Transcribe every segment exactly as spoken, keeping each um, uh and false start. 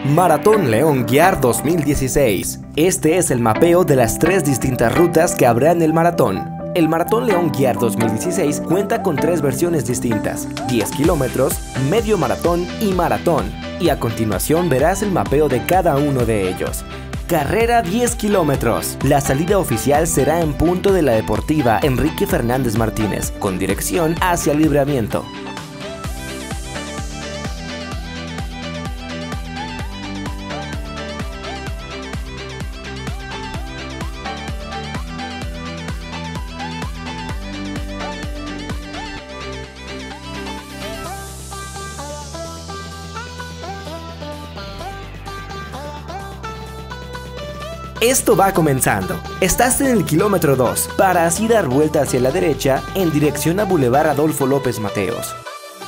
Maratón León Guiar dos mil dieciséis. Este es el mapeo de las tres distintas rutas que habrá en el maratón. El Maratón León Guiar dos mil dieciséis cuenta con tres versiones distintas: diez kilómetros, medio maratón y maratón. Y a continuación verás el mapeo de cada uno de ellos. Carrera diez kilómetros. La salida oficial será en punto de la Deportiva Enrique Fernández Martínez, con dirección hacia Libramiento. Esto va comenzando. Estás en el kilómetro dos, para así dar vuelta hacia la derecha en dirección a Boulevard Adolfo López Mateos.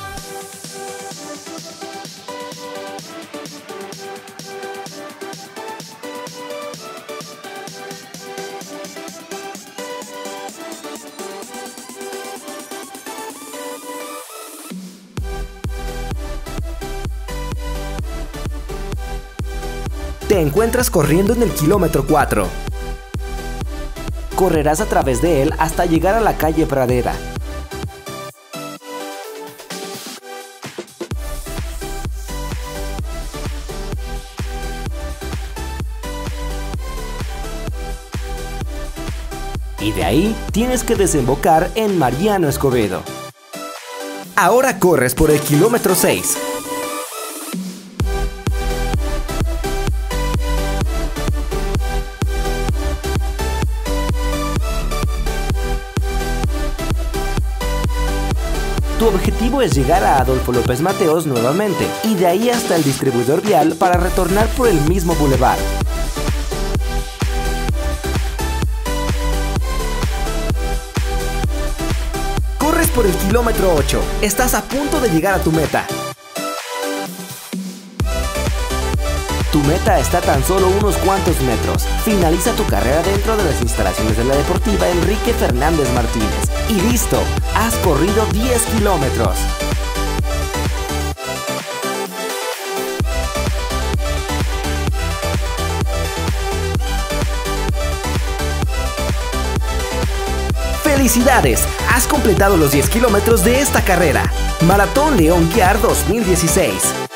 Te encuentras corriendo en el kilómetro cuatro. Correrás a través de él hasta llegar a la calle Pradera. Y de ahí tienes que desembocar en Mariano Escobedo. Ahora corres por el kilómetro seis. Tu objetivo es llegar a Adolfo López Mateos nuevamente y de ahí hasta el distribuidor vial para retornar por el mismo bulevar. Corres por el kilómetro ocho. Estás a punto de llegar a tu meta. Tu meta está a tan solo unos cuantos metros. Finaliza tu carrera dentro de las instalaciones de la Deportiva Enrique Fernández Martínez. Y listo, has corrido diez kilómetros. ¡Felicidades! Has completado los diez kilómetros de esta carrera. Maratón León Guiar dos mil dieciséis.